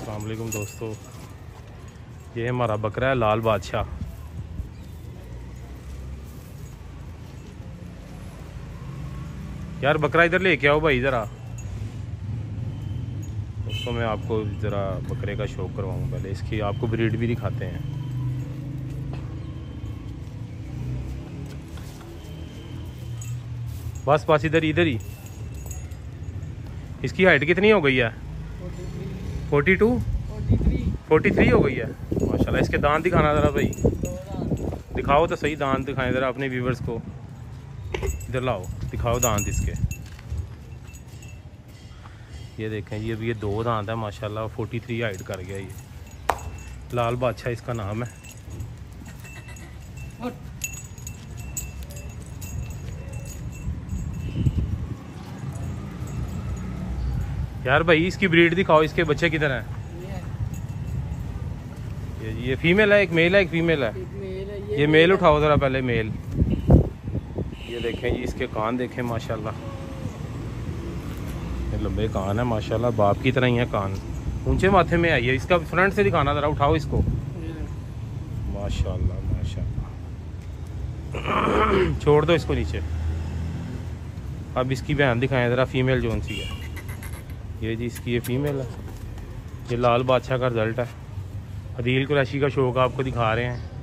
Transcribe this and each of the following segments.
अस्सलाम वालेकुम दोस्तों, ये हमारा बकरा है लाल बादशाह। यार बकरा इधर लेके आओ भाई ज़रा, उसको मैं आपको ज़रा बकरे का शौक करवाऊँ। पहले इसकी आपको ब्रीड भी दिखाते हैं। बस बस इधर इधर ही। इसकी हाइट कितनी हो गई है? 43 हो गई है माशाल्लाह। इसके दांत दिखाना ज़रा भाई, दिखाओ तो सही, दांत दिखाएं ज़रा अपने व्यूवर्स को। इधर लाओ, दिखाओ दांत इसके। ये देखें, ये भी ये 2 दांत है माशाल्लाह। 43 हाइट कर गया। ये लाल बादशाह इसका नाम है। यार भाई इसकी ब्रीड दिखाओ, इसके बच्चे किधर हैं? ये फीमेल है, एक मेल है, एक फीमेल है। ये मेल उठाओ ज़रा पहले, मेल। ये देखें जी, इसके कान देखें माशाल्लाह, ये लंबे कान है माशाल्लाह, बाप की तरह ही है कान। ऊंचे माथे में आई है। इसका फ्रंट से दिखाना ज़रा, उठाओ इसको। माशाल्लाह माशाल्लाह। छोड़ दो इसको नीचे। अब इसकी बहन दिखाएं ज़रा, फीमेल जोन सी है। ये जी इसकी ये फीमेल है। ये लाल बादशाह का रिजल्ट है। अदील कुरैशी का शौक आपको दिखा रहे हैं।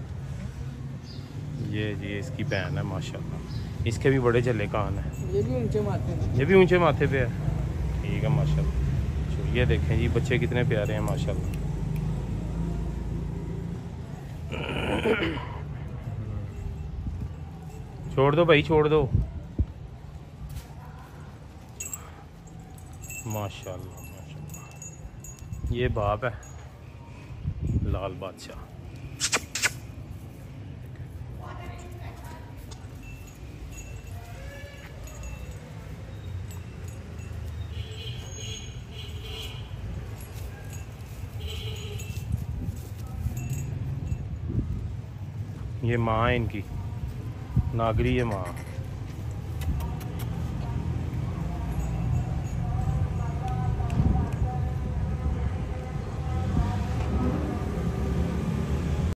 ये जी इसकी बहन है माशाल्लाह। इसके भी बड़े चले कान हैं। ये भी ऊंचे माथे पे है। ठीक है माशाल्लाह। ये देखें जी, बच्चे कितने प्यारे हैं माशाल्लाह। छोड़ दो भाई, छोड़ दो। माशाल्लाह माशाल्लाह। ये बाप है लाल बादशाह। ये माँ है इनकी, नागरी है माँ।